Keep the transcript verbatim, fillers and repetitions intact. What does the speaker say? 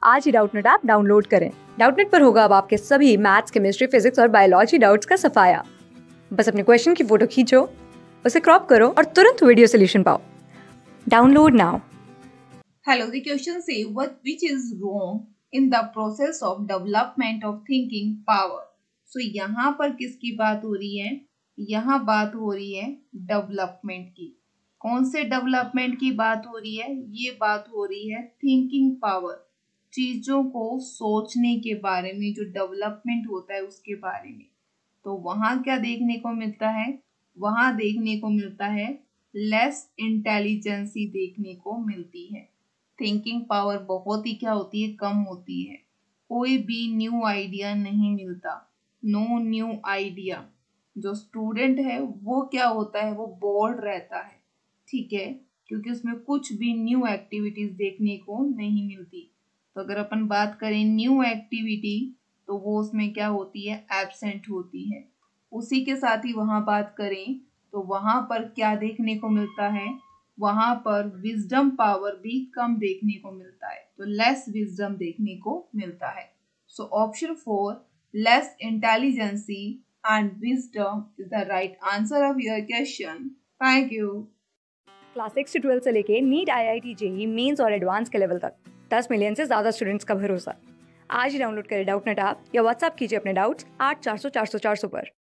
आज ही Doubtnut app download करें। डाउटनेट पर होगा अब आपके सभी मैथ्स, केमिस्ट्री, फिजिक्स और बायोलॉजी डाउट्स का सफाया। बस अपने क्वेश्चन की फोटो खींचो, उसे क्रॉप करो और तुरंत वीडियो सोल्यूशन पाओ। Download now. Hello, the question say what which is wrong in the process of development of thinking power. So यहाँ पर किसकी बात हो रही है? यहाँ बात हो रही है डेवलपमेंट की। कौन से डेवलपमेंट की बात हो रही है? ये बात हो रही है थिंकिंग पावर, चीजों को सोचने के बारे में, जो डेवलपमेंट होता है उसके बारे में। तो वहां क्या देखने को मिलता है? वहां देखने को मिलता है लेस इंटेलिजेंसी देखने को मिलती है। थिंकिंग पावर बहुत ही क्या होती है? कम होती है। कोई भी न्यू आइडिया नहीं मिलता, नो न्यू आइडिया। जो स्टूडेंट है वो क्या होता है? वो बोर्ड रहता है, ठीक है, क्योंकि उसमें कुछ भी न्यू एक्टिविटीज देखने को नहीं मिलती। तो अगर अपन बात करें न्यू एक्टिविटी, तो वो उसमें क्या होती है? एब्सेंट होती है। उसी के साथ ही वहां बात करें तो वहां पर क्या देखने को मिलता है? वहां पर विजडम पावर भी कम देखने को मिलता है, तो लेस विजडम देखने को मिलता है। So option four, less intelligency and wisdom is the right answer of your question. Thank you. Class six से ट्वेल्थ से लेके NEET, I I T, JEE mains और एडवांस के लेवल तक दस मिलियन से ज्यादा स्टूडेंट्स का भरोसा। आज ही डाउनलोड करें डाउटनेट ऐप या व्हाट्सएप कीजिए अपने डाउट्स आठ चार सौ चार सौ चार सौ पर।